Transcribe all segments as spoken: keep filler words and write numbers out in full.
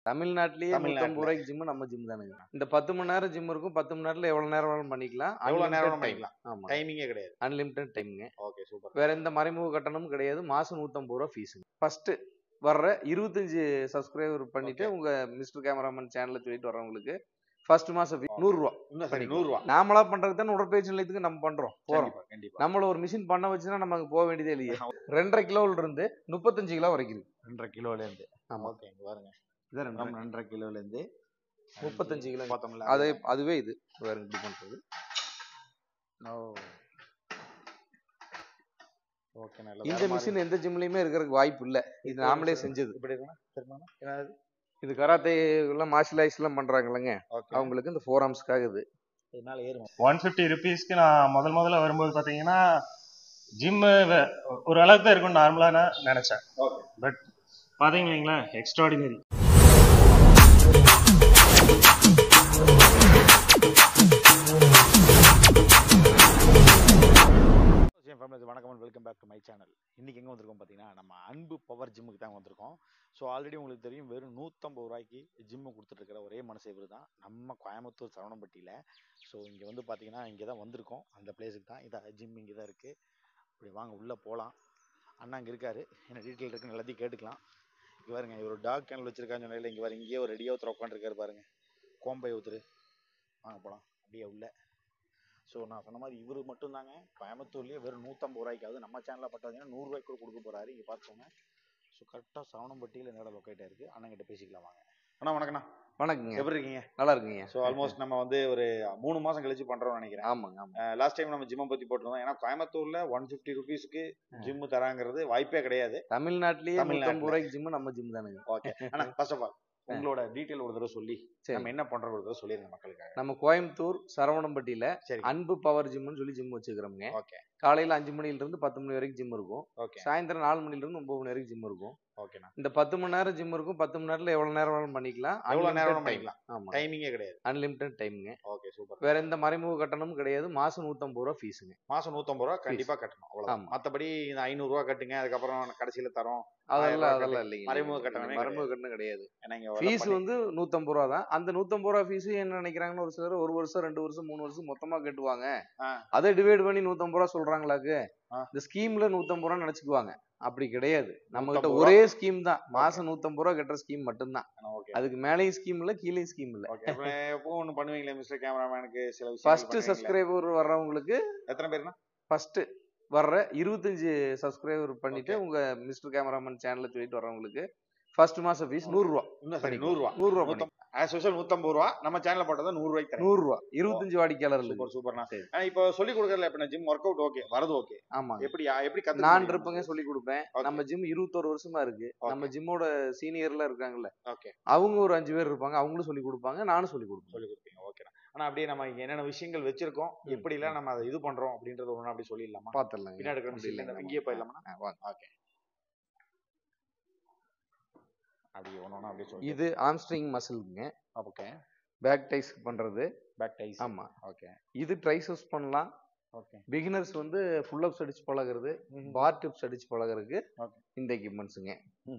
தமிழ்நாட்டிலேயே நூத்தம்பது ரூபாய்க்கு ஜிம் நம்ம ஜிம் தானுங்க. இந்த பத்து மணி நேரம் ஜிம் இருக்கும். பத்து மணி நேரத்துல எவ்வளவு நேரம் வேணாலும் பண்ணிக்கலாம். எவ்வளவு நேரம் பண்ணிக்கலாம். ஆமா, டைமிங்கே கிடையாது. அன்லிமிட்டட் டைமிங்க. Okay, super. வேற எந்த மறைமுக கட்டணமும் கிடையாது. மாசம் நூத்தம்பது ரூபா ஃபீஸுங்க. ஃபர்ஸ்ட் வர்ற இருபத்தஞ்சு சப்ஸ்கிரைபர் பண்ணிட்டு உங்க மிஸ்டர் கேமராமேன் சேனல்ல சொல்லிட்டு வர்றவங்களுக்கு ஃபர்ஸ்ட் மாசம் நூறு ரூபா. நூறு ரூபா நாமளா பண்றதுக்கு தான் உடற்பயிற்சி நிலையத்துக்கு நம்ம பண்றோம் போறோம். நம்மள ஒரு மிஷின் பண்ண வச்சுன்னா நம்ம அங்க போக வேண்டியதே இல்லையே. ரெண்டரை கிலோல இருந்து முப்பத்தஞ்சு கிலோ வரைக்கும். ரெண்டரை கிலோல இருந்து ஓகே பாருங்க. இதான் ரெண்டரை கிலோல இருந்து முப்பத்தஞ்சு கிலோ பார்த்தோம்ல. அதே அதுவே இது வேற இப்படி பண்றது. ஓகே, நல்ல. இந்த மிஷின் எந்த ஜிம்லயுமே இருக்கிறதுக்கு வாய்ப்பு இல்ல. இது நாமளே செஞ்சது. இப்படி இருக்குன்னா இது கராத்தே எல்லாம் மார்ஷல் ஆர்ட்ஸ் எல்லாம் பண்றாங்கல்லங்க, அவங்களுக்கு இந்த ஃபோர் ஆர்ம்ஸ்க்காக இது. இதனால ஏறும். ஒன் ஃபிஃப்டி ருபீஸ்க்கு நான் முதல் முதல்ல வரும்போது பாத்தீங்கன்னா ஜிம் ஒரு அளவுக்கு தான் இருக்கும் நார்மலா நான் நினைச்சேன். பட் பாத்தீங்க இல்லைங்களா, எக்ஸ்ட்ராடினரி. வணக்கம், welcome back to my channel. இன்னைக்கு எங்கே வந்திருக்கோம் பார்த்தீங்கன்னா, நம்ம அன்பு பவர் ஜிம்முக்கு தான் வந்திருக்கோம். ஸோ ஆல்ரெடி உங்களுக்கு தெரியும், வெறும் நூற்றம்பது ரூபாய்க்கு ஜிம்மு கொடுத்துட்ருக்கிற ஒரே மனசு இவர் தான், நம்ம கோயம்புத்தூர் சரவணம்பட்டியில். ஸோ இங்கே வந்து பார்த்தீங்கன்னா, இங்கே தான் வந்திருக்கோம், அந்த பிளேஸுக்கு தான். இதான் ஜிம் இங்கே தான் இருக்குது. இப்படி வாங்க உள்ளே போகலாம். அண்ணா இங்கே இருக்காரு, என்ன டீட்டெயில் இருக்குன்னு எல்லாத்தையும் கேட்டுக்கலாம். இங்கே பாருங்க, இவர் டாக் கேனல் வச்சிருக்கான்னு சொன்னால இங்கே பாருங்க, இங்கேயே ஒரு ரெடியாக ஒருத்தர் உட்காந்துருக்காரு பாருங்க, கோம்பை ஊத்துரு. வாங்க போகலாம் அப்படியே உள்ள. ஸோ நான் சொன்ன மாதிரி இவர் மட்டும் தாங்க கோயம்புத்தூர்லேயே வெறும் நூற்றம்பது ரூபாய்க்காவது நம்ம சேனலில் பார்த்தீங்கன்னா நூறுரூவாய்க்கு கூட கொடுக்க போகிறாரு. இங்கே பார்த்துக்கோங்க. ஸோ கரெக்டாக சரவணம்பட்டியில் என்னோட லொக்கேட்டாக இருக்குது. அண்ணங்கிட்ட பேசிக்கலாம் வாங்க. அண்ணா வணக்கண்ணா. வணக்கங்க, எப்படி இருக்கீங்க? நல்லா இருக்குங்க. ஸோ ஆல்மோஸ்ட் நம்ம வந்து ஒரு மூணு மாதம் கழிச்சு பண்ணுறோம்னு நினைக்கிறேன். ஆமாங்க. லாஸ்ட் டைம் நம்ம ஜிம்மை பற்றி போட்டிருந்தோம். ஏன்னா கோயம்புத்தூரில் ஒன் ஃபிஃப்டி ருபீஸ்க்கு ஜிம்மு தராங்கிறது வாய்ப்பே கிடையாது. தமிழ்நாட்டிலேயே நூற்றம்பது ரூபாய்க்கு ஜிம்மு நம்ம ஜிம் தானுங்க. ஓகே அண்ணா, ஃபர்ஸ்ட் ஆஃப் ஆல் உங்களோட டீட்டெயில் ஒரு தடவை சொல்லி நம்ம என்ன பண்றோம் ஒரு தடவை சொல்லிருங்க மக்களுக்காக. நம்ம கோயம்புத்தூர் சரவணம்பட்டியில அன்பு பவர் ஜிம்னு சொல்லி ஜிம் வச்சுக்கிறோம்ங்க. ஓகே. காலையில அஞ்சு மணில இருந்து பத்து மணி வரைக்கும் ஜிம் இருக்கும். ஓகே. சாயந்தரம் நாலு மணில இருந்து ஒன்பது மணி வரைக்கும் ஜிம் இருக்கும். ஓகேண்ணா. இந்த பத்து மணி நேரம் ஜிம் இருக்கும். பத்து மணி நேரத்துல எவ்வளவு நேரம் வேணாலும் பண்ணிக்கலாம். எவ்வளவு நேரம் வேணாலும் பண்ணிக்கலாம். ஆமா, டைமிங்கே கிடையாது. அன்லிமிட்டட் டைம்ங்க. Okay, super. வேற எந்த மறைமுக கட்டணமும் கிடையாது. மாசம் நூத்தம்பது ரூபா ஃபீஸுங்க. மாசம் நூத்தம்பது ரூபா கண்டிப்பா கட்டணும். அவ்வளவுதான். மத்தபடி இந்த ஐநூறு ரூபா கட்டுங்க, அதுக்கப்புறம் கடைசியில தரோம், அதெல்லாம் அதெல்லாம் இல்லைங்க. மறைமுக கட்டணம் மறைமுக கட்டணம் கிடையாது. ஃபீஸ் வந்து நூத்தம்பது ரூபா தான். அந்த நூத்தம்பது ரூபா ஃபீஸ் என்ன நினைக்கிறாங்கன்னு, ஒரு சிலர் ஒரு வருஷம் ரெண்டு வருஷம் மூணு வருஷம் மொத்தமா கட்டுவாங்க, அதை டிவைட் பண்ணி நூத்தம்பது ரூபா சொல்றாங்களாக்கு. இந்த ஸ்கீம்ல நூத்தம்பது ரூபா நினைச்சுக்குவாங்க. அப்படி கிடையாது. நம்ம கிட்ட ஒரே ஸ்கீம் தான். மாசம் நூத்தம்பது ரூபா கட்டுற ஸ்கீம் மட்டும்தான். அதுக்கு மேலேயும் ஸ்கீம் இல்ல, கீழே ஸ்கீம் இல்ல. எப்போ ஒண்ணு பண்ணுவீங்களா மிஸ்டர் கேமராமேனுக்கு? சில ஃபர்ஸ்ட் சப்ஸ்கிரைபர் வர்றவங்களுக்கு எத்தனை பேர்னா, ஃபர்ஸ்ட் வர்ற இருபத்தஞ்சு சப்ஸ்கிரைபர் பண்ணிட்டு உங்க மிஸ்டர் கேமராமேன் சேனல்ல சொல்லிட்டு வர்றவங்களுக்கு ஃபர்ஸ்ட் மாசம் ஃபீஸ் நூறு ரூபா. நூறு ரூபா நூறு ரூபா ஆஸ் யூசுவல் நூத்தம்பது ரூபா. நம்ம சேனல்ல போட்டது நூறு ரூபாய்க்கு தரேன். நூறு ரூபா இருபத்தஞ்சு வாடிக்கையாளர். சூப்பர் சூப்பர்ண்ணா. இப்போ சொல்லி கொடுக்கறதுல எப்படின்னா, ஜிம் ஒர்க் அவுட் ஓகே வரது ஓகே. ஆமா, எப்படி எப்படி கத்து நான் இருப்பங்க சொல்லி கொடுப்பேன். நம்ம ஜிம் இருபத்தொரு வருஷமா இருக்கு. நம்ம ஜிம்மோட சீனியர்ல இருக்காங்கல்ல, ஓகே, அவங்க ஒரு அஞ்சு பேர் இருப்பாங்க. அவங்களும் சொல்லி கொடுப்பாங்க, நானும் சொல்லி கொடுப்பேன். சொல்லி கொடுப்பீங்க. ஓகேண்ணா. ஆனா அப்படியே நம்ம என்னென்ன விஷயங்கள் வச்சிருக்கோம், எப்படி எல்லாம் நம்ம அதை இது பண்றோம் அப்படின்றது ஒண்ணு அப்படி சொல்லிடலாமா? பாத்துடலாம். பின்னாடி இருக்கிற இங்கேயே போயிடலாமா? ஓகே. அப்படியே ஒண்ணு அப்படியே சொல்லி. இது ஆம்ஸ்ட்ரிங் மசில்ங்க. ஓகே. பேக் டைஸ் பண்றது. Back thighs. ஆமா. ஓகே. இது ட்ரைசெப்ஸ் பண்ணலாம். ஓகே. பிகினர்ஸ் வந்து ஃபுல் அப்ஸ் அடிச்சு பழகுறது, பார் டிப்ஸ் அடிச்சு பழகுறதுக்கு இந்த எக்யூப்மெண்ட்ஸ்ங்க.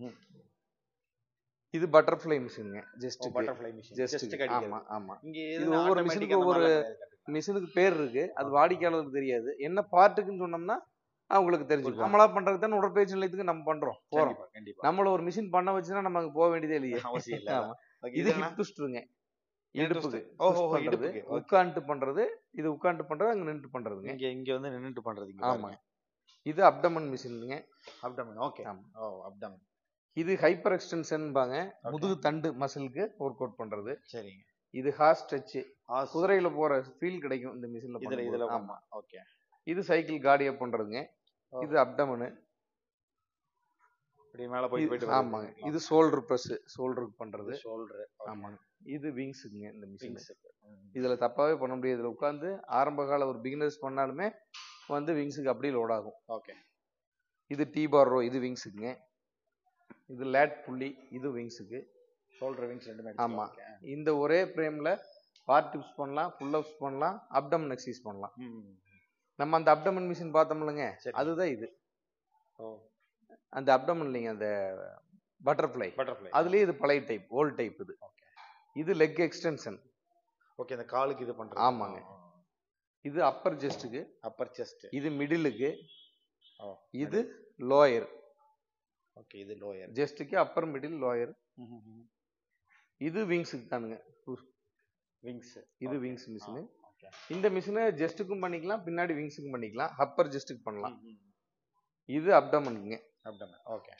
இது பட்டர்ஃப்ளை மிஷின்ங்க. Just butterfly machine. ஜஸ்ட் ஆமா ஆமா. இது ஒவ்வொரு மிஷினுக்கு ஒவ்வொரு மிஷினுக்கு பேர் இருக்கு. அது வாடிக்கையாளருக்கு தெரியாது. என்ன பார்ட்டுக்குன்னு சொன்னோம்னா அவங்களுக்கு தெரிஞ்சுக்கும். நம்மளா பண்றது தான் உடற்பயிற்சி நிலையத்துக்கு நம்ம பண்றோம் போறோம். நம்மள ஒரு மிஷின் பண்ண வச்சுன்னா நம்ம அங்க போக வேண்டியதே இல்லையே. அவசியம் இல்ல. இது ஹிப் ட்விஸ்டருங்க. இடுப்புக்கு. ஓஹோ, இடுப்புக்கு உட்கார்ந்து பண்றது. இது உட்கார்ந்து பண்றது, அங்க நின்னு பண்றதுங்க. இங்க இங்க வந்து நின்னுட்டு பண்றது. ஆமா. இது அப்டமன் மிஷின்ங்க. அப்டமன். ஓகே. ஓ, அப்டமன். இது ஹைப்பர் எக்ஸ்டென்ஷன்பாங்க. முதுகு தண்டு மசிலுக்கு ஒர்க் அவுட் பண்றது. சரிங்க. இது ஹார்ஸ் ஸ்ட்ரெச். குதிரையில போற ஃபீல் கிடைக்கும் இந்த மிஷின்ல. இதுல இதுல ஆமா. ஓகே. இது சைக்கிள் கார்டியா பண்றதுங்க. இது அப்டமன். இப்படி மேல போய் போயிட்டு. ஆமாங்க. இது ஷோல்டர் பிரஸ், ஷோல்டருக்கு பண்றது. ஷோல்டர். ஆமாங்க. இது விங்ஸ்ங்க. இந்த மிஷின் இதுல தப்பாவே பண்ண முடியாது. இதுல உட்கார்ந்து ஆரம்ப கால ஒரு பிகினர்ஸ் பண்ணாலுமே வந்து விங்ஸுக்கு அப்படியே லோட் ஆகும். ஓகே. இது டீ பார் ரோ. இது விங்ஸுங்க. இது லேட் புள்ளி. இது விங்ஸுக்கு. ஷோல்டர் விங்ஸ் ரெண்டுமே. ஆமா. இந்த ஒரே ஃப்ரேம்ல பார் டிப்ஸ் பண்ணலாம், புல் அப்ஸ் பண்ணலாம், அப்டமன் எக்சர்சைஸ் பண்ணலாம். நம்ம அந்த அப்டமன் மிஷின் பார்த்தோம்லங்க, அதுதான் இது. அந்த அப்டமன் இல்லைங்க, அந்த பட்டர்ஃப்ளை பட்டர்ஃப்ளை அதுலயே இது பழைய டைப், ஓல்ட் டைப் இது. ஓகே. இது லெக் எக்ஸ்டென்ஷன். ஓகே, இந்த காலுக்கு இது பண்றது. ஆமாங்க. இது அப்பர் செஸ்ட்டுக்கு. அப்பர் செஸ்ட். இது மிடிலுக்கு. ஓ, இது லோயர். ஓகே, இது லோயர். செஸ்ட்டுக்கு அப்பர் மிடில் லோயர். இது விங்ஸுக்கு தானுங்க. விங்ஸ். இது விங்ஸ் மிஷின். இந்த மிஷினை ஜெஸ்ட்டுக்கும் பண்ணிக்கலாம், பின்னாடி விங்ஸுக்கும் பண்ணிக்கலாம், அப்பர் ஜெஸ்ட்டுக்கு பண்ணலாம். இது அப்டமனுங்க. அப்டமன். ஓகே.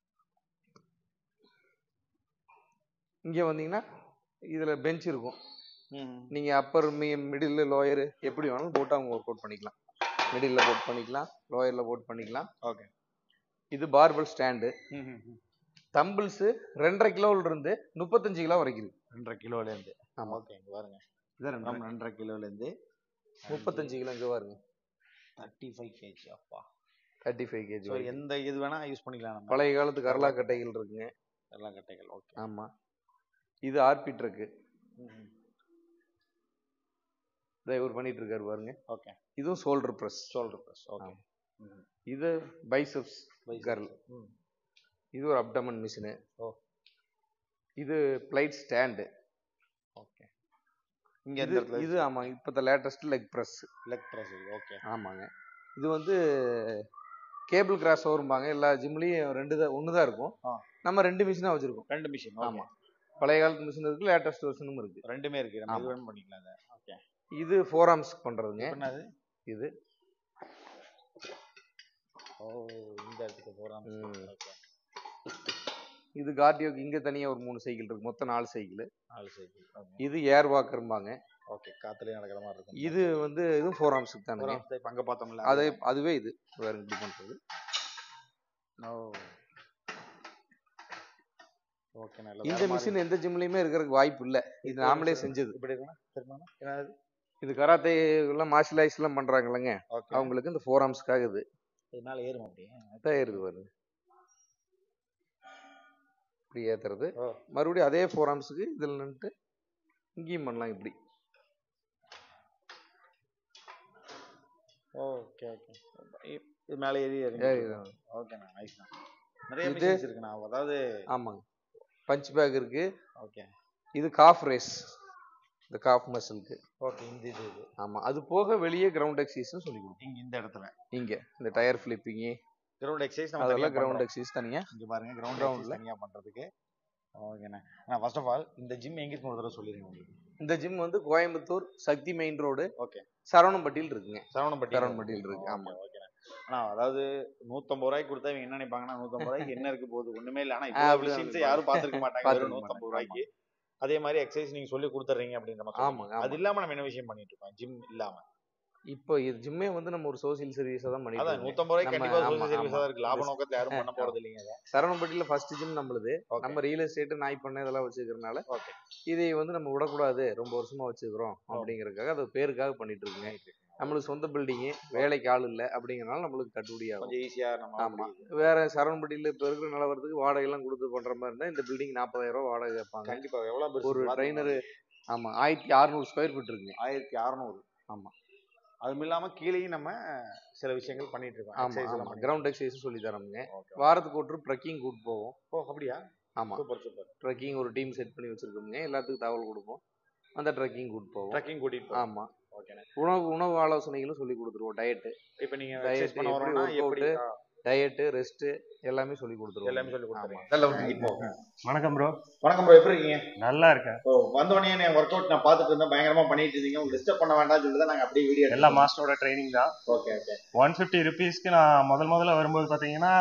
இங்க வந்தீங்கன்னா இதுல பெஞ்ச் இருக்கும். நீங்க அப்பர் மிடில் லோயர் எப்படி வேணாலும் போட்டு அவங்க ஒர்க் அவுட் பண்ணிக்கலாம். மிடில்ல போட் பண்ணிக்கலாம், லோயர்ல போட் பண்ணிக்கலாம். ஓகே. இது பார்பல் ஸ்டாண்டு. தம்பிள்ஸ் ரெண்டரை கிலோல இருந்து முப்பத்தஞ்சு கிலோ வரைக்கும் இருக்கு. ரெண்டரை கிலோல இருந்து. ஆமா. ஓகே, இங்க பாருங்க. இது ரெண்டரை கிலோல இருந்து முப்பத்தஞ்சு கிலோ இங்க பாருங்க. முப்பத்தி ஐந்து கேஜி. அப்பா, முப்பத்தி ஐந்து கேஜி. சோ எந்த இது வேணா யூஸ் பண்ணிக்கலாம் நம்ம. பழைய காலத்து கரலா கட்டைகள் இருக்குங்க. கரலா கட்டைகள். ஓகே. ஆமா. இது ஆர்பி ட்ரக். இவர் பண்ணிட்டு இருக்காரு பாருங்க. ஓகே. இதுவும் shoulder press. Shoulder press. Okay. இது பைசெப்ஸ் கர்ல். இது ஒரு அப்டமன் மிஷின். ஓ. இது பிளைட் ஸ்டாண்ட். ஓகே. இங்க இந்த இடத்துல இது ஆமா இப்ப latest leg press. Leg press. Okay. ஆமாங்க. இது வந்து கேபிள் கிராஸ் ஓவர்பாங்க. எல்லா ஜிம்லயும் ரெண்டு தான் ஒன்னு தான் இருக்கும். நம்ம ரெண்டு மிஷினா வச்சிருக்கோம். ரெண்டு மிஷின். ஆமா. பழைய காலத்து மிஷின் இருக்கு, லேட்டஸ்ட் வெர்ஷனும் இருக்கு. ரெண்டுமே இருக்கு. நம்ம இது வேணும் பண்ணிக்கலாம் அத. ஓகே. இது ஃபோர் ஆர்ம்ஸ் பண்றதுங்க. என்னது இது? ஓ, இந்த இடத்துக்கு ஃபோர் ஆர்ம்ஸ். ஓகே. இது கார்டியோக்கு இங்க தனியா ஒரு மூணு சைக்கிள் இருக்கு. மொத்தம் நாலு சைக்கிள். நாலு சைக்கிள். இது ஏர் வாக்கர்பாங்க. ஓகே. காத்துலயே நடக்கிற மாதிரி இருக்கும். இது வந்து இது ஃபோர் ஆர்ம்ஸ்க்கு தானே. ஃபோர் ஆர்ம்ஸ் அங்க பார்த்தோம்ல. அது அதுவே இது வேற இப்படி பண்றது. ஓ. ஓகே. நல்ல. இந்த மிஷின் எந்த ஜிம்லயுமே இருக்கிறதுக்கு வாய்ப்பு இல்ல. இது நாமளே செஞ்சது. இப்படி இருக்குனா தெரியுமா? என்னது? இது கராத்தே எல்லாம் மார்ஷல் ஆர்ட்ஸ் எல்லாம் பண்றாங்கலங்க. அவங்களுக்கு இந்த ஃபோர் ஆர்ம்ஸ்க்காக இது. இதனால ஏறும் அப்படியே. அதான் ஏறுது பாருங்க. இப்படி ஏத்துறது. மறுபடியும் அதே ஃபோர் ஆர்ம்ஸ்க்கு இதுல நின்று இங்கேயும் பண்ணலாம் இப்படி. ஓகே. ஓகே. இது மேலே ஏறி ஏறும். ஓகே. நைஸ். நிறைய மிஷின்ஸ் இருக்குண்ணா. அதாவது ஆமாங்க. பஞ்ச் பேக் இருக்கு. ஓகே. இது காஃப் ரேஸ். இந்த காஃப் மசிலுக்கு. ஓகே. இந்த இது இது. ஆமா. அது போக வெளியே கிரவுண்ட் எக்ஸர்சைஸ் சொல்லி கொடுப்போம். இங்க இந்த இடத்துல. இங்க இந்த டயர் ஃபிளிப்பிங், கிரவுண்ட் எக்ஸர்சைஸ் நம்ம அதெல்லாம் கிரவுண்ட் எக்ஸர்சைஸ் தனியா. இங்க பாருங்க கிரவுண்ட் எக்ஸர்சைஸ் தனியா பண்றதுக்கு. ஓகேண்ணா. ஆனா ஃபர்ஸ்ட் ஆஃப் ஆல் இந்த ஜிம் எங்க இருக்கு ஒரு தடவை சொல்லிருங்க உங்களுக்கு. இந்த ஜிம் வந்து Coimbatore Sakthi main road. Okay. சரவணம்பட்டியில் இருக்குங்க. சரவணம்பட்டி. சரவணம்பட்டியில் இருக்கு. ஆமா. ஓகேண்ணா. ஆனா அதாவது நூத்தம்பது ரூபாய்க்கு கொடுத்தா இவங்க என்ன நினைப்பாங்கன்னா நூத்தம்பது ரூபாய்க்கு என்ன இருக்கு போகுது ஒண்ணுமே இல்ல. ஆனா இப்போ மிஷின்ஸ் யாரும் பாத்துருக்க மாட்டாங்க. வெறும் நூத்தம்பது ரூபாய்க்கு அதே மாதிரி எக்ஸசைஸ் நீங்க சொல்லி கொடுத்துறீங்க அப்படின்ற மாதிரி. ஆமா. அது இல்லாம நம்ம என்ன விஷயம் பண்ணிட்டு இருக்கோம் ஜிம் இல்லாம? இப்போ இது ஜிம்மே வந்து நம்ம ஒரு சோசியல் சர்வீஸா தான் பண்ணிட்டு இருக்கோம். அதான் நூத்தம்பது ரூபாய்க்கு கண்டிப்பா சோசியல் சர்வீஸா தான் இருக்கு. லாப நோக்கத்துல யாரும் பண்ண போறது இல்லைங்க. சரவணம்பட்டியில ஃபர்ஸ்ட் ஜிம் நம்மளுது. நம்ம ரியல் எஸ்டேட் நாய் பண்ண இதெல்லாம் வச்சிருக்கறனால இதை வந்து நம்ம விடக்கூடாது, ரொம்ப வருஷமா வச்சிருக்கிறோம் அப்படிங்கறதுக்காக அது பேருக்காக பண்ணிட்டு இருக்குங்க. நம்மளுக்கு சொந்த பில்டிங், வேலைக்கு ஆள் இல்ல அப்படிங்கறனால நம்மளுக்கு கட்டுப்படி ஆகும். கொஞ்சம் ஈஸியா நம்ம. ஆமா. வேற சரவணம்பட்டியில இப்ப இருக்கிற நிலவரத்துக்கு வாடகை எல்லாம் கொடுத்து பண்ற மாதிரி இருந்தா இந்த பில்டிங் நாற்பதாயிரம் ரூபாய் வாடகை கேட்பாங்க. கண்டிப்பா. எவ்வளவு ஒரு ட்ரைனர்? ஆமா. ஆயிரத்தி அறுநூறு ஸ்கொயர் ஃபீட் இருக்குங்க. ஆயிரத்தி அறுநூறு. ஆமா. அதுவும் இல்லாம கீழேயும் நம்ம சில விஷயங்கள் பண்ணிட்டு இருக்கோம். ஆமா. கிரவுண்ட் எக்ஸசைஸ் சொல்லி தரோம்ங்க. வாரத்துக்கு ஒரு ட்ரிப் ட்ரெக்கிங் கூட்டு போவோம். ஓ அப்படியா? ஆமா. Super super. ட்ரெக்கிங் ஒரு டீம் செட் பண்ணி வச்சிருக்கோம்ங்க. எல்லாத்துக்கும் தகவல் கொடுப்போம். அந்த ட்ரெக்கிங் கூட்டு போவோம். ட்ரெக்கிங் கூட்டிட்டு போவோம். ஆமா. ஓகேண்ணே. உணவு உணவு ஆலோசனைகளும் சொல்லி கொடுத்துருவோம். டயட். இப்போ நீங்க எக்சர்சைஸ் பண்ண வரணும்னா எப்படி டயட், ரெஸ்ட் எல்லாமே சொல்லி கொடுத்துருவோம். எல்லாமே சொல்லி கொடுத்துறீங்க. நல்ல இப்போ வணக்கம் ப்ரோ. வணக்கம் ப்ரோ. எப்படி இருக்கீங்க? நல்லா இருக்கேன். ஓ வந்த உடனே நான் வொர்க் அவுட் நான் பார்த்துட்டு இருந்தேன். பயங்கரமா பண்ணிட்டு இருந்தீங்க. உங்களுக்கு டிஸ்டர்ப் பண்ண வேண்டாம்னு சொல்லிட்டு தான் நாங்க அப்படியே வீடியோ எல்லா மாஸ்டரோட ட்ரைனிங் தான். Okay okay. ஒன் ஃபிஃப்டி ருபீஸ்க்கு நான் முதல் முதல்ல வரும்போது பார்த்தீங்கன்னா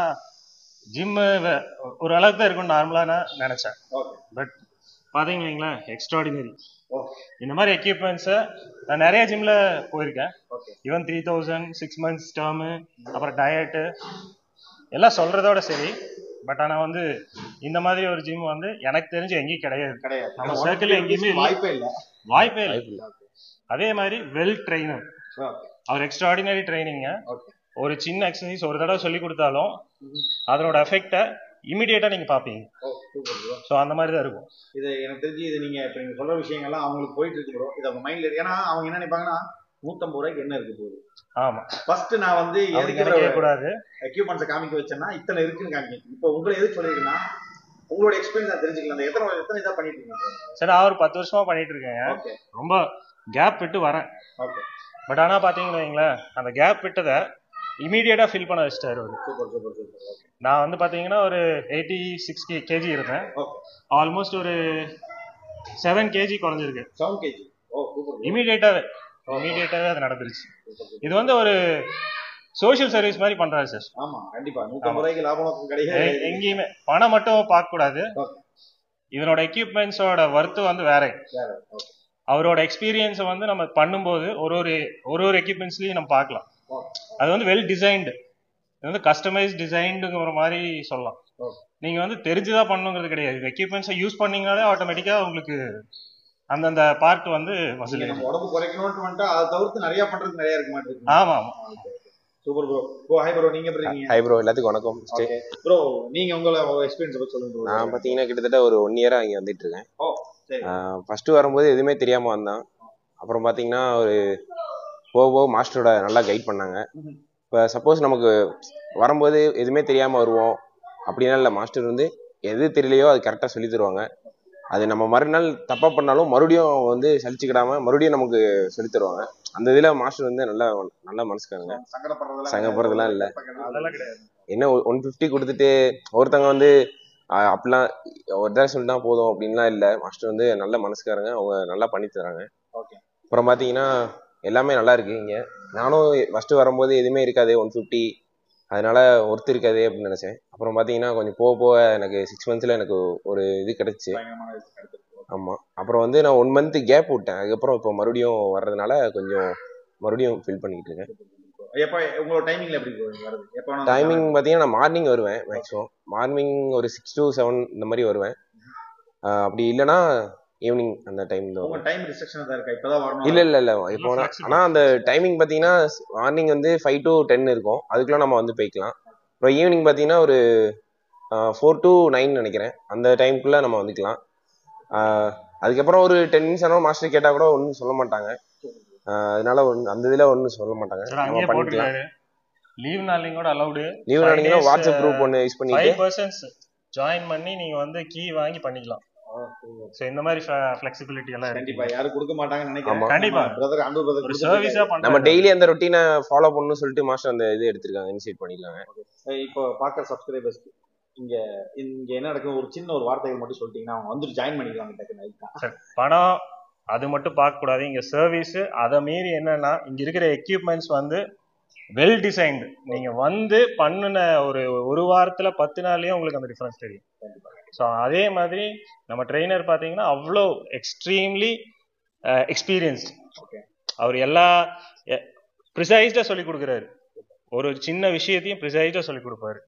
ஜிம் ஒரு அளவுக்கு தான் இருக்கும்னு நார்மலாக நான் நினைச்சேன். ஓகே. பட் பார்த்தீங்க வைங்களேன், எக்ஸ்ட்ராடினரி. இந்த மாதிரி எக்யூப்மெண்ட்ஸை நான் நிறைய ஜிம்ல போயிருக்கேன். Even three thousand six months term, அப்புறம் டயட்டு எல்லாம் சொல்றதோட சரி. பட் ஆனால் வந்து இந்த மாதிரி ஒரு ஜிம் வந்து எனக்கு தெரிஞ்சு எங்கேயும் கிடையாது. கிடையாது. நம்ம சர்க்கிள் எங்கேயுமே வாய்ப்பே இல்லை. வாய்ப்பே இல்லை. அதே மாதிரி வெல் ட்ரெயினர், அவர் எக்ஸ்ட்ராடினரி ட்ரைனிங்க. ஒரு சின்ன எக்ஸசைஸ் ஒரு தடவை சொல்லி கொடுத்தாலும் அதனோட எஃபெக்டை இமிடியேட்டா நீங்க பாப்பீங்க. சோ அந்த மாதிரி தான் இருக்கும். இது எனக்கு தெரிஞ்சு இது நீங்க இப்ப நீங்க சொல்ற விஷயங்கள்லாம் அவங்களுக்கு போயிட்டு இருக்கு ப்ரோ. இது அவங்க மைண்ட்ல இருக்கு. ஏன்னா அவங்க என்ன நினைப்பாங்கன்னா நூத்தம்பது ரூபாய்க்கு என்ன இருக்கு போகுது. ஆமா. ஃபர்ஸ்ட் நான் வந்து எதுக்கு கூடாது எக்யூப்மெண்ட்ஸை காமிக்க வச்சேன்னா இத்தனை இருக்குன்னு காமிக்க. இப்போ உங்களை எதுக்கு சொல்லிருக்கேன்னா உங்களோட எக்ஸ்பீரியன்ஸ் தெரிஞ்சுக்கலாம். எத்தனை எத்தனை இதா பண்ணிட்டு இருக்கீங்க சார்? நான் ஒரு பத்து வருஷமா பண்ணிட்டு இருக்கேன். ரொம்ப கேப் விட்டு வரேன். பட் ஆனா பாத்தீங்கன்னு வைங்களேன், அந்த கேப் விட்டதை இமீடியட்டா ஃபில் பண்ண வச்சிட்டாரு அவரு. நான் வந்து பாத்தீங்கன்னா ஒரு எயிட்டி சிக்ஸ் கேஜி இருந்தேன். ஆல்மோஸ்ட் ஒரு செவன் கேஜி குறைஞ்சிருக்கு. இமீடியட்டாவே இமீடியட்டாவே அது நடந்துருச்சு. இது வந்து ஒரு சோசியல் சர்வீஸ் மாதிரி பண்றாரு சார். ஆமா கண்டிப்பா. நூத்தம்பது ரூபாய்க்கு லாபம் கிடையாது எங்கேயுமே. பணம் மட்டும் பார்க்க கூடாது, இதனோட எக்யூப்மெண்ட்ஸோட ஒர்த்து வந்து வேற. அவரோட எக்ஸ்பீரியன்ஸை வந்து நம்ம பண்ணும்போது ஒரு ஒரு ஒரு ஒரு எக்யூப்மெண்ட்ஸ்லயும் நம்ம பார்க்கலாம். அது வந்து வெல் டிசைன்டு, இது வந்து கஸ்டமைஸ் டிசைன்டுங்கிற மாதிரி சொல்லலாம். நீங்க வந்து தெரிஞ்சுதான் பண்ணணுங்கிறது கிடையாது. எக்யூப்மெண்ட்ஸை யூஸ் பண்ணீங்கனாலே ஆட்டோமேட்டிக்கா உங்களுக்கு அந்தந்த பார்ட் வந்து வசதி. உடம்பு குறைக்கணும்னு வந்துட்டா அதை தவிர்த்து நிறைய பண்றதுக்கு நிறைய இருக்க மாட்டேங்குது. ஆமா ஆமா. Super bro. Bro hi bro, நீங்க எப்படி இருக்கீங்க? ஹாய் ப்ரோ, எல்லாத்துக்கும் வணக்கம். ப்ரோ நீங்க உங்களோட எக்ஸ்பீரியன்ஸ் பத்தி சொல்லுங்க. நான் பாத்தீங்கன்னா கிட்டத்தட்ட ஒரு ஒன் இயரா இங்க வந்துட்டு இருக்கேன். ஓ சரி. ஃபர்ஸ்ட் வரும்போது எதுவுமே தெரியாம வந்தான். அப்புறம் பாத்தீங்கன்னா ஒரு போக போக மாஸ்டரோட நல்லா கைட் பண்ணாங்க. இப்போ சப்போஸ் நமக்கு வரும்போது எதுவுமே தெரியாம வருவோம் அப்படின்னா இல்லை, மாஸ்டர் வந்து எது தெரியலையோ அது கரெக்டாக சொல்லி தருவாங்க. அது நம்ம மறுநாள் தப்பா பண்ணாலும் மறுபடியும் அவங்க வந்து சலிச்சுக்கிடாம மறுபடியும் நமக்கு சொல்லி தருவாங்க. அந்த இதுல மாஸ்டர் வந்து நல்லா நல்ல மனசுக்காங்க. சங்கப்படுறதுலாம் இல்லை. என்ன ஒன் பிப்டி கொடுத்துட்டு ஒருத்தவங்க வந்து அப்படிலாம் ஒரு தடவை சொல்லிட்டா போதும் அப்படின்லாம் இல்லை. மாஸ்டர் வந்து நல்ல மனசுக்காரங்க, அவங்க நல்லா பண்ணி தராங்க. அப்புறம் பாத்தீங்கன்னா எல்லாமே நல்லா இருக்கு இங்க. நானும் ஃபர்ஸ்ட் வரும்போது எதுவுமே இருக்காது, ஒன் பிப்டி அதனால ஒர்த்து இருக்காது அப்படின்னு நினைச்சேன். அப்புறம் பாத்தீங்கன்னா கொஞ்சம் போக போக எனக்கு சிக்ஸ் மந்த்ஸ்ல எனக்கு ஒரு இது கிடைச்சு. ஆமா. அப்புறம் வந்து நான் ஒன் மந்த் கேப் விட்டேன். அதுக்கப்புறம் இப்போ மறுபடியும் வர்றதுனால கொஞ்சம் மறுபடியும் ஃபில் பண்ணிட்டு இருக்கேன். டைமிங் பாத்தீங்கன்னா நான் மார்னிங் வருவேன். மேக்ஸிமம் மார்னிங் ஒரு சிக்ஸ் டு செவன் இந்த மாதிரி வருவேன். அப்படி இல்லைன்னா ஈவினிங் அந்த டைம் இல்ல இல்ல இல்ல இப்போ. ஆனா அந்த டைமிங் பாத்தீங்கன்னா மார்னிங் வந்து ஃபைவ் டு டென் இருக்கும், அதுக்குள்ள நம்ம வந்து போய்க்கலாம். அப்புறம் ஈவினிங் பாத்தீங்கன்னா ஒரு ஃபோர் டு நைன் நினைக்கிறேன், அந்த டைமுக்குள்ள நம்ம வந்துக்கலாம். அதுக்கப்புறம் ஒரு டென் மினிட்ஸ் ஆனால் மாஸ்டர் கேட்டா கூட ஒன்றும் சொல்ல மாட்டாங்க. அதனால ஒன்று அந்த இதுல ஒன்றும் சொல்ல மாட்டாங்க, நம்ம பண்ணிக்கலாம். லீவ் நாளிங் கூட அலௌடு. லீவ் நாளிங்னா வாட்ஸ்அப் குரூப் ஒன்று யூஸ் பண்ணிட்டு ஃபைவ் பர்சன்ஸ் ஜாயின் பண்ணி நீங்க வந்து கீ வாங்கி பண்ணிக்கலாம். சோ இந்த மாதிரி ஃப்ளெக்சிபிலிட்டி எல்லாம் கண்டிப்பா யாரும் கொடுக்க மாட்டாங்கன்னு நினைக்கிறேன். கண்டிப்பா பிரதர் அன்பு பிரதர் ஒரு சர்வீஸா பண்றாங்க. நம்ம டெய்லி அந்த ரொட்டீனை ஃபாலோ பண்ணனும் சொல்லிட்டு மாஸ்டர் அந்த இது எடுத்துருக்காங்க, இனிஷியேட் பண்ணிருக்காங்க. இப்போ பார்க்குற சப்ஸ்கிரைபர்ஸ்க்கு இங்க இங்க என்ன நடக்கும் ஒரு சின்ன ஒரு வார்த்தைகள் மட்டும் சொல்லிட்டீங்கன்னா அவங்க வந்து ஜாயின் பண்ணிக்கலாம். டக்குன்னு பணம் அது மட்டும் பார்க்க கூடாது, இங்க சர்வீஸ் அதை மீறி என்னன்னா இங்க இருக்கிற எக்யூப்மெண்ட்ஸ் வந்து வெல் டிசைன்டு. நீங்க வந்து பண்ணுன ஒரு ஒரு வாரத்துல பத்து நாள்லயே உங்களுக்கு அந்த டிஃபரன்ஸ் தெரியும். ஸோ அதே மாதிரி நம்ம ட்ரெயினர் பார்த்தீங்கன்னா அவ்வளோ எக்ஸ்ட்ரீம்லி எக்ஸ்பீரியன்ஸ்ட். அவர் எல்லா ப்ரிசைஸ்டாக சொல்லி கொடுக்குறாரு, ஒரு சின்ன விஷயத்தையும் ப்ரிசைஸ்டாக சொல்லி கொடுப்பாரு.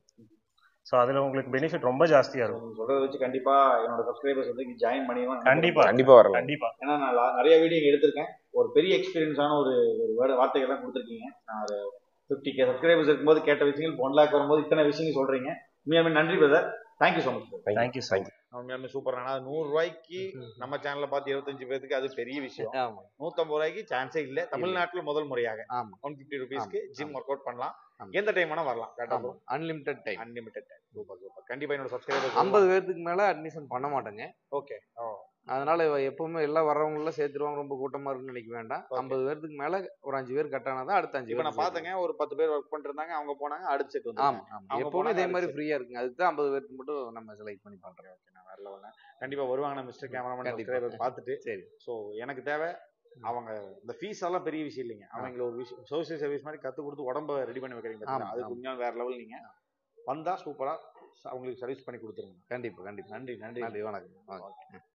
ஸோ அதில் உங்களுக்கு பெனிஃபிட் ரொம்ப ஜாஸ்தியாக இருக்கும். சொல்றதை வச்சு கண்டிப்பா என்னோட சப்ஸ்கிரைபர்ஸ் வந்து ஜாயின் பண்ணிடுவாங்க. கண்டிப்பா கண்டிப்பா வரலாம். கண்டிப்பா. ஏன்னா நான் நிறைய வீடியோ எடுத்திருக்கேன், ஒரு பெரிய எக்ஸ்பீரியன்ஸான ஒரு ஒரு வார்த்தைகள் தான் கொடுத்துருக்கீங்க. நான் ஒரு ஃபிஃப்டி கே சப்ஸ்கிரைபர்ஸ் இருக்கும்போது கேட்ட விஷயங்கள் ஒன் லேக் வரும்போது இத்தனை விஷயங்கள் சொல்றீங்க. உண்மையாமே நன்றி brother. Thank you so much. Thank you thank you. உண்மையாலுமே சூப்பர். ஆனால் நூறு ரூபாய்க்கு நம்ம சேனல்ல பார்த்து இருபத்தஞ்சு பேருக்கு அது பெரிய விஷயம். நூத்தம்பது ரூபாய்க்கு சான்ஸே இல்லை. தமிழ்நாட்டில் முதல் முறையாக ஒன் பிப்டி ருபீஸ்க்கு ஜிம் ஒர்க் அவுட் பண்ணலாம். எந்த டைம் வேணா வரலாம். Unlimited time. Unlimited time. Super super. கண்டிப்பா என்னோட சப்ஸ்கிரைபர் ஐம்பது பேருக்கு மேல அட்மிஷன் பண்ண மாட்டேங்க. ஓகே. அதனால எப்பவுமே எல்லாம் வர்றவங்க எல்லாம் சேர்த்துருவாங்க, ரொம்ப கூட்டமா இருக்குன்னு நினைக்க வேண்டாம். ஐம்பது பேருக்கு மேல ஒரு அஞ்சு பேர் கட் ஆனாதான் அடுத்த அஞ்சு பேர். நான் பாத்தங்க ஒரு பத்து பேர் ஒர்க் பண்ணிருந்தாங்க, அவங்க போனாங்க, அடுத்த செட் வந்து. ஆமா ஆமா, எப்பவுமே இதே மாதிரி ஃப்ரீயா இருக்குங்க. அதுக்கு தான் ஐம்பது பேருக்கு மட்டும் நம்ம செலக்ட் பண்ணி பண்றோம். ஓகே, நான் வரல வரல கண்டிப்பா வருவாங்க மிஸ்டர் கேமராமேன் சப்ஸ்கிரைபர் பார்த்துட்டு. சரி. ஸோ எனக்கு தேவை அவங்க இந்த ஃபீஸ் எல்லாம் பெரிய விஷயம் இல்லைங்க. அவங்க ஒரு விஷயம் சோசியல் சர்வீஸ் மாதிரி கத்து கொடுத்து உடம்ப ரெடி பண்ணி வைக்கிறீங்க, அது கொஞ்சம் வேற லெவல். நீங்க வந்தா சூப்பரா அவங்களுக்கு சர்வீஸ் பண்ணி கொடுத்துருங்க. கண்டிப்பா கண்டிப்பா. நன்றி நன்றி நன்றி. வணக்கம்.